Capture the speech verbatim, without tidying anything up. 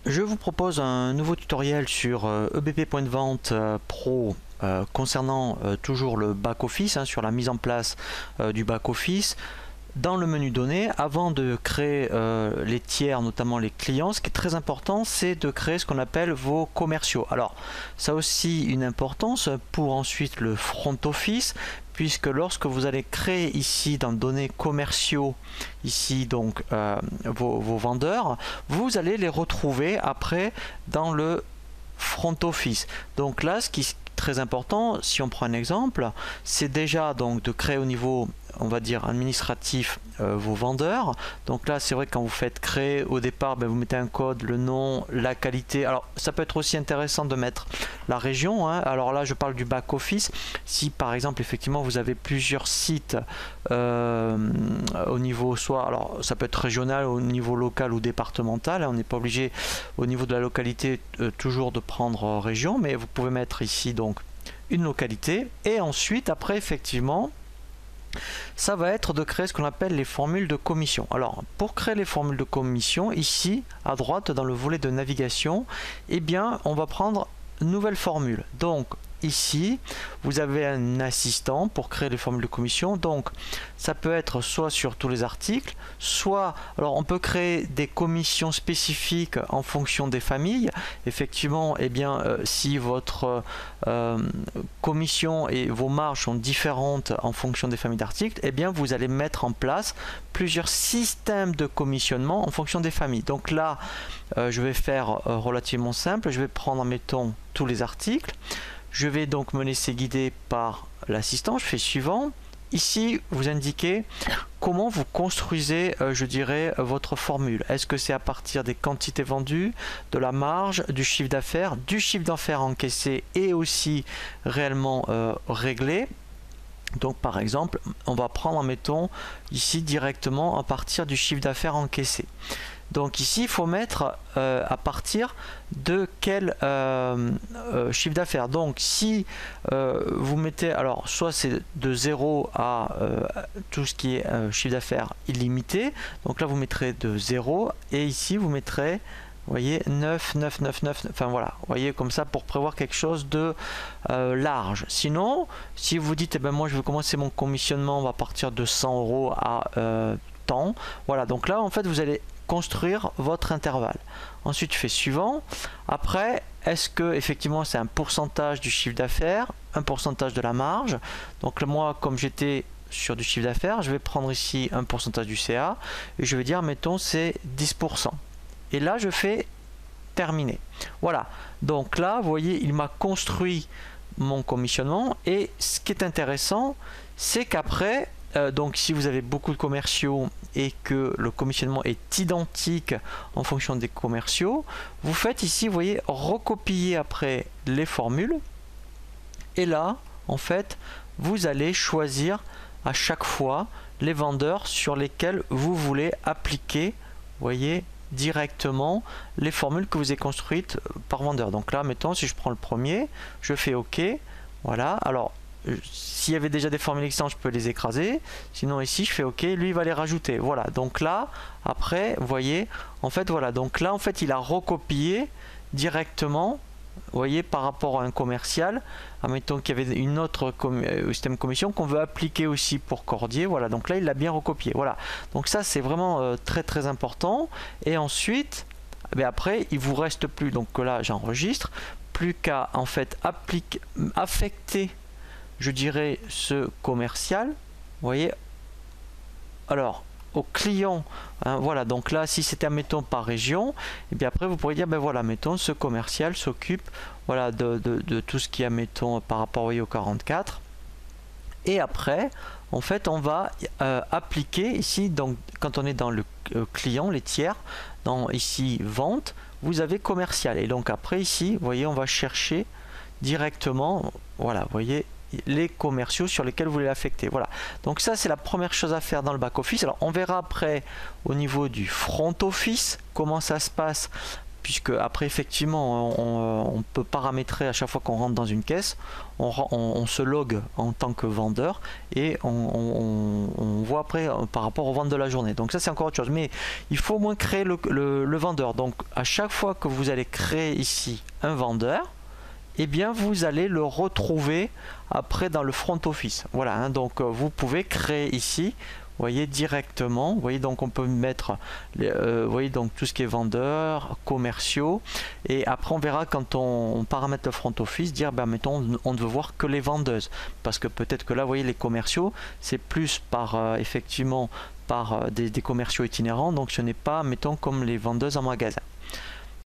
Je vous propose un nouveau tutoriel sur euh, E B P Point de Vente euh, Pro euh, concernant euh, toujours le back-office, hein, sur la mise en place euh, du back-office. Dans le menu données, avant de créer euh, les tiers, notamment les clients, ce qui est très important, c'est de créer ce qu'on appelle vos commerciaux. Alors, ça a aussi une importance pour ensuite le front office, puisque lorsque vous allez créer ici dans données commerciaux, ici donc euh, vos, vos vendeurs, vous allez les retrouver après dans le front office. Donc là, ce qui est très important, si on prend un exemple, c'est déjà donc de créer au niveau, on va dire, administratif euh, vos vendeurs. Donc là, c'est vrai que quand vous faites créer au départ, ben, vous mettez un code, le nom, la qualité. Alors ça peut être aussi intéressant de mettre la région, hein. Alors là, je parle du back office. Si par exemple, effectivement, vous avez plusieurs sites euh, au niveau, soit, alors ça peut être régional, au niveau local ou départemental, hein. On n'est pas obligé au niveau de la localité euh, toujours de prendre euh, région, mais vous pouvez mettre ici donc une localité, et ensuite après effectivement ça va être de créer ce qu'on appelle les formules de commission. Alors pour créer les formules de commission, ici à droite dans le volet de navigation, eh bien on va prendre nouvelle formule. Donc ici vous avez un assistant pour créer les formules de commission. Donc ça peut être soit sur tous les articles, soit, alors on peut créer des commissions spécifiques en fonction des familles. Effectivement, eh bien euh, si votre euh, commission et vos marges sont différentes en fonction des familles d'articles, eh bien vous allez mettre en place plusieurs systèmes de commissionnement en fonction des familles. Donc là euh, je vais faire euh, relativement simple. Je vais prendre, mettons, tous les articles. Je vais donc me laisser guider par l'assistant. Je fais suivant. Ici, vous indiquez comment vous construisez, euh, je dirais, votre formule. Est-ce que c'est à partir des quantités vendues, de la marge, du chiffre d'affaires, du chiffre d'affaires encaissé et aussi réellement euh, réglé? Donc par exemple, on va prendre, mettons, ici directement à partir du chiffre d'affaires encaissé. Donc ici, il faut mettre euh, à partir de quel euh, euh, chiffre d'affaires. Donc si euh, vous mettez, alors soit c'est de zéro à euh, tout ce qui est euh, chiffre d'affaires illimité. Donc là, vous mettrez de zéro, et ici, vous mettrez, vous voyez, neuf, neuf, neuf, neuf, enfin voilà, vous voyez, comme ça, pour prévoir quelque chose de euh, large. Sinon, si vous dites, eh ben moi je veux commencer mon commissionnement, on va partir de cent euros à euh, tant. Voilà, donc là, en fait, vous allez construire votre intervalle. Ensuite, je fais suivant. Après, est-ce que effectivement c'est un pourcentage du chiffre d'affaires, un pourcentage de la marge? Donc moi, comme j'étais sur du chiffre d'affaires, je vais prendre ici un pourcentage du C A et je vais dire, mettons, c'est dix pour cent. Et là, je fais terminer. Voilà. Donc là, vous voyez, il m'a construit mon commissionnement. Et ce qui est intéressant, c'est qu'après, euh, donc si vous avez beaucoup de commerciaux et que le commissionnement est identique en fonction des commerciaux, vous faites ici, vous voyez, recopier après les formules. Et là, en fait, vous allez choisir à chaque fois les vendeurs sur lesquels vous voulez appliquer, vous voyez, directement les formules que vous avez construites par vendeur. Donc là, mettons, si je prends le premier, je fais OK. Voilà. Alors, s'il y avait déjà des formules existantes, je peux les écraser. Sinon, ici, je fais OK. Lui, il va les rajouter. Voilà. Donc là, après, vous voyez, en fait, voilà. Donc là, en fait, il a recopié directement, vous voyez, par rapport à un commercial. Admettons qu'il y avait une autre com euh, système commission qu'on veut appliquer aussi pour Cordier. Voilà, donc là il l'a bien recopié. Voilà, donc ça c'est vraiment euh, très très important. Et ensuite, eh bien, après il vous reste plus, donc là j'enregistre, plus qu'à en fait appliquer, affecter, je dirais, ce commercial. Vous voyez, alors au client, hein, voilà, donc là si c'était, mettons, par région, et bien après vous pourriez dire, ben voilà, mettons, ce commercial s'occupe, voilà, de, de, de tout ce qui est, mettons, par rapport, voyez, au quarante-quatre. Et après, en fait, on va euh, appliquer ici, donc quand on est dans le euh, client, les tiers, dans ici vente, vous avez commercial. Et donc après ici, vous voyez, on va chercher directement, voilà, vous voyez, les commerciaux sur lesquels vous voulez l'affecter. Voilà, donc ça c'est la première chose à faire dans le back office. Alors on verra après au niveau du front office comment ça se passe puisque après effectivement on, on peut paramétrer à chaque fois qu'on rentre dans une caisse, on, on, on se log en tant que vendeur et on, on, on voit après par rapport aux ventes de la journée. Donc ça c'est encore autre chose, mais il faut au moins créer le, le, le vendeur. Donc à chaque fois que vous allez créer ici un vendeur, et eh bien vous allez le retrouver après dans le front office. Voilà, hein, donc vous pouvez créer ici, vous voyez directement, vous voyez, donc on peut mettre les, euh, vous voyez, donc tout ce qui est vendeurs, commerciaux, et après on verra quand on, on paramètre le front office, dire ben mettons on ne veut voir que les vendeuses, parce que peut-être que là vous voyez les commerciaux c'est plus par euh, effectivement par euh, des, des commerciaux itinérants, donc ce n'est pas mettons comme les vendeuses en magasin.